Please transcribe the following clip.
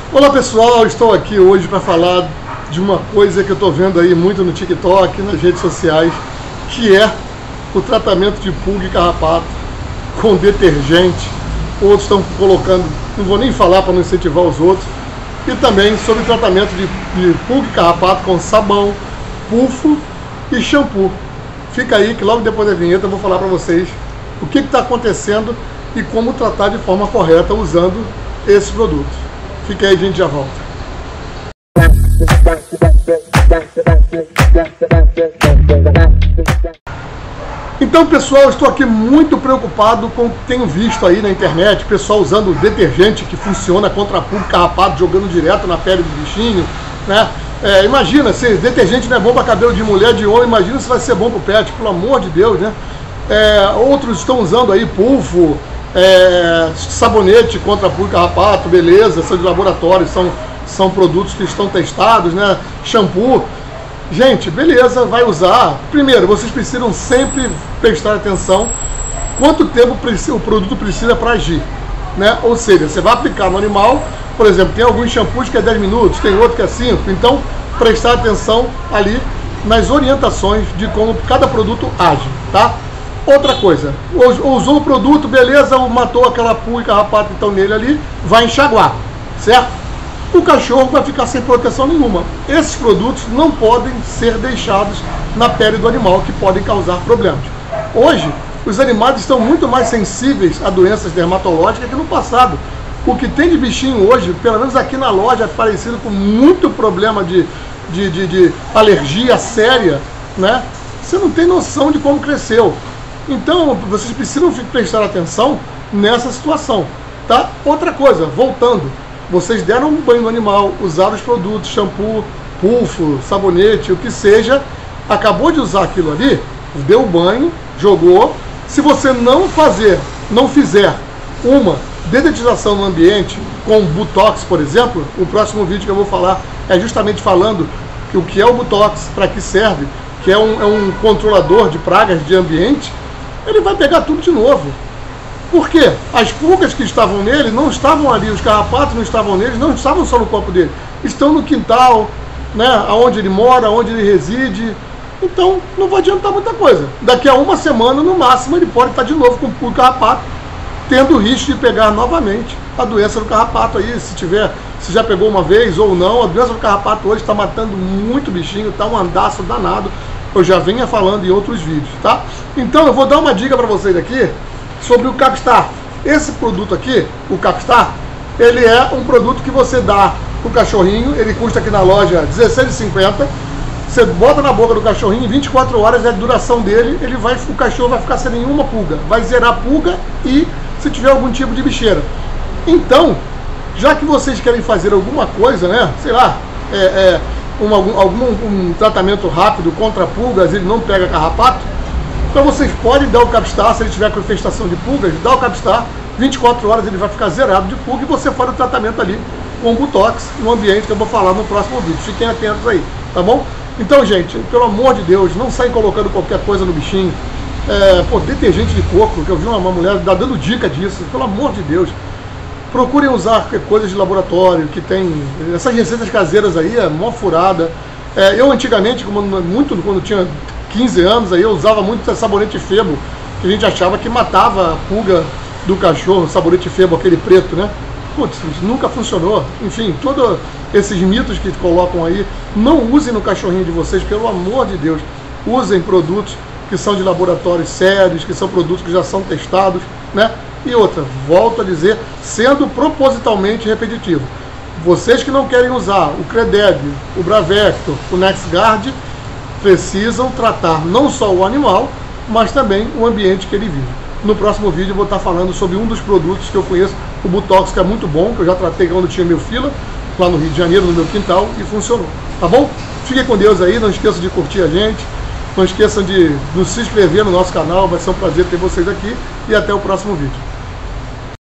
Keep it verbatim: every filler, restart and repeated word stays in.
Olá pessoal, estou aqui hoje para falar de uma coisa que eu estou vendo aí muito no TikTok, nas redes sociais, que é o tratamento de pulga e carrapato com detergente. Outros estão colocando, não vou nem falar para não incentivar os outros, e também sobre o tratamento de, de pulga e carrapato com sabão, pulfo e shampoo. Fica aí que logo depois da vinheta eu vou falar para vocês o que está acontecendo e como tratar de forma correta usando esses produtos. Fica aí, a gente já volta. Então pessoal, estou aqui muito preocupado com o que tenho visto aí na internet, pessoal usando detergente que funciona contra pulga e carrapato, jogando direto na pele do bichinho, né? É, imagina, se detergente não é bom para cabelo de mulher, de homem, imagina se vai ser bom para o pet, pelo amor de Deus, né? É, outros estão usando aí pulfo, é, sabonete contra pulga e carrapato, beleza, são de laboratório, são, são produtos que estão testados, né? Shampoo. Gente, beleza, vai usar. Primeiro, vocês precisam sempre prestar atenção quanto tempo o produto precisa para agir, né? Ou seja, você vai aplicar no animal, por exemplo, tem alguns shampoos que é dez minutos, tem outro que é cinco, então prestar atenção ali nas orientações de como cada produto age, tá? Outra coisa, usou o produto, beleza, matou aquela pulga e carrapato então nele ali, vai enxaguar, certo? O cachorro vai ficar sem proteção nenhuma. Esses produtos não podem ser deixados na pele do animal, que podem causar problemas. Hoje, os animais estão muito mais sensíveis a doenças dermatológicas que no passado. O que tem de bichinho hoje, pelo menos aqui na loja, é parecido com muito problema de, de, de, de alergia séria, né? Você não tem noção de como cresceu. Então, vocês precisam prestar atenção nessa situação, tá? Outra coisa, voltando, vocês deram um banho no animal, usaram os produtos, shampoo, pulfo, sabonete, o que seja, acabou de usar aquilo ali, deu o banho, jogou. Se você não fazer, não fizer uma dedetização no ambiente, com Botox, por exemplo, o próximo vídeo que eu vou falar é justamente falando que o que é o Botox, para que serve, que é um, é um controlador de pragas de ambiente, ele vai pegar tudo de novo. Por quê? As pulgas que estavam nele não estavam ali, os carrapatos não estavam nele, não estavam só no corpo dele, estão no quintal, né, onde ele mora, onde ele reside. Então não vai adiantar muita coisa. Daqui a uma semana, no máximo, ele pode estar de novo com pulga e carrapato, tendo o risco de pegar novamente a doença do carrapato aí, se tiver, se já pegou uma vez ou não. A doença do carrapato hoje está matando muito bichinho, está um andaço danado. Eu já venho falando em outros vídeos, tá? Então eu vou dar uma dica para vocês aqui sobre o Capstar. Esse produto aqui, o Capstar, ele é um produto que você dá pro cachorrinho, ele custa aqui na loja dezesseis reais e cinquenta centavos. Você bota na boca do cachorrinho, vinte e quatro horas é a duração dele, ele vai, o cachorro vai ficar sem nenhuma pulga, vai zerar a pulga e se tiver algum tipo de bicheira. Então, já que vocês querem fazer alguma coisa, né, sei lá, é, é, um, algum, algum um tratamento rápido contra pulgas, ele não pega carrapato, então vocês podem dar o Capstar, se ele tiver com infestação de pulgas, dá o Capstar, vinte e quatro horas ele vai ficar zerado de pulga e você faz o tratamento ali com Botox no ambiente que eu vou falar no próximo vídeo. Fiquem atentos aí, tá bom? Então, gente, pelo amor de Deus, não saem colocando qualquer coisa no bichinho. É, pô, detergente de coco, que eu vi uma, uma mulher dando dica disso, pelo amor de Deus. Procurem usar coisas de laboratório, que tem... Essas receitas caseiras aí é mó furada. É, eu antigamente, como, muito quando tinha quinze anos, aí eu usava muito sabonete Febo, que a gente achava que matava a pulga do cachorro, sabonete Febo, aquele preto, né? Putz, nunca funcionou. Enfim, todos esses mitos que colocam aí, não usem no cachorrinho de vocês, pelo amor de Deus. Usem produtos que são de laboratórios sérios, que são produtos que já são testados, né? E outra, volto a dizer, sendo propositalmente repetitivo. Vocês que não querem usar o Credeb, o Bravecto, o NexGard, precisam tratar não só o animal, mas também o ambiente que ele vive. No próximo vídeo eu vou estar falando sobre um dos produtos que eu conheço, o Botox, que é muito bom, que eu já tratei quando tinha meu fila, lá no Rio de Janeiro, no meu quintal, e funcionou. Tá bom? Fiquem com Deus aí, não esqueçam de curtir a gente, não esqueçam de, de se inscrever no nosso canal, vai ser um prazer ter vocês aqui, e até o próximo vídeo.